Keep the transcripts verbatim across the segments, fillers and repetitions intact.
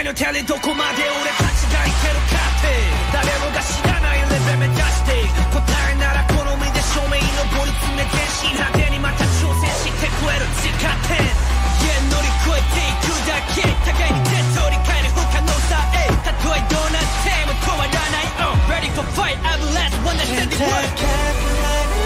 の手でどこまで俺たちがいけるかって誰もが知らないレベル目指して答えなら好みで正面に上り詰めて新派手にまた挑戦してくれる時間点乗り越えていくだけ互いに手取り替える不可能さえたとえどうなっても変わらない、uh, Ready for fight, I'm the last one that said the word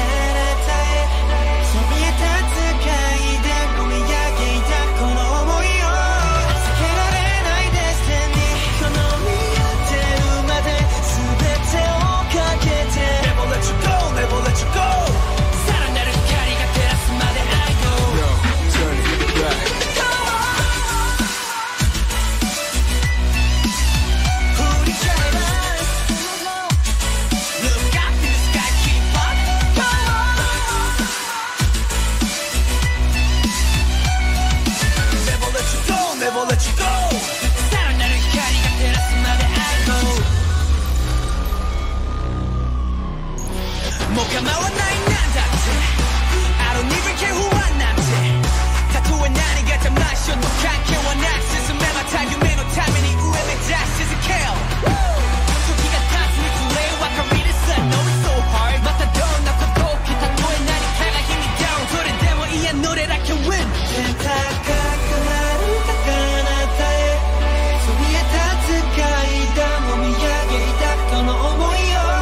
もう構わないなんだって I don't even care who I なんてたとえ何が魂と関係はなく進めまた夢のために上目指し続けよう時が経つにつれ分かりです I know it's so hard またどんなこと起きたとえ何かが日に down それでもいや乗れだけ win 高くなる高なたへそびえ立つ階段を見上げたこの想いを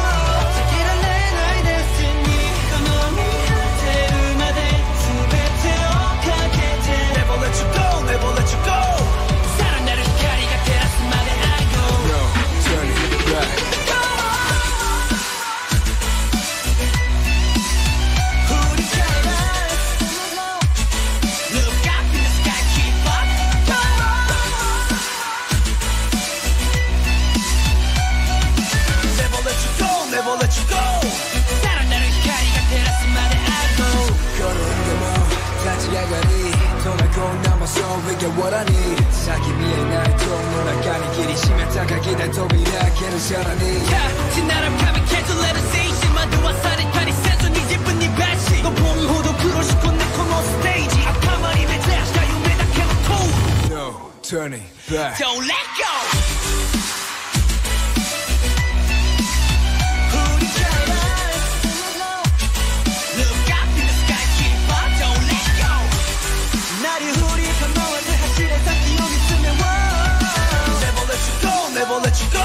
What I need 先見えない塔の中に切り締めた鍵で扉開けるさらにキャッチなら紙削れる精神惑わされたりせずに自分にバッシごぽんほど苦し込んでこのステージ頭に目指した夢だけの塔 No turning back Don't let go Never let you go